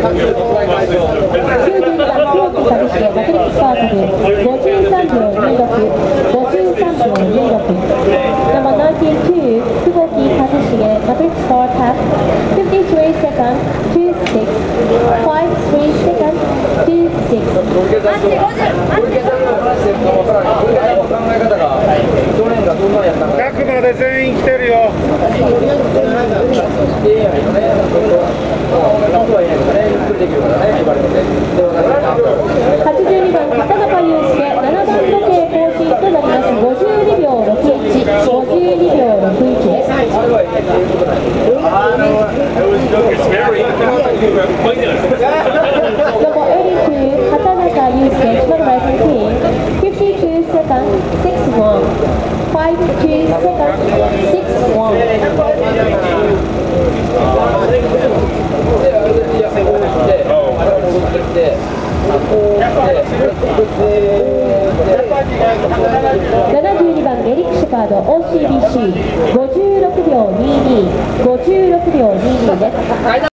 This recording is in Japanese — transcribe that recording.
100まで全員来てるよ。 82番片中祐介、7番時計更新となります。52秒61、52秒61です。Number 82, 畑中祐介、number 17, 52 seconds, 61, 52 seconds, 61. 72番エリック・シェパード OCBC 56秒22、56秒22です。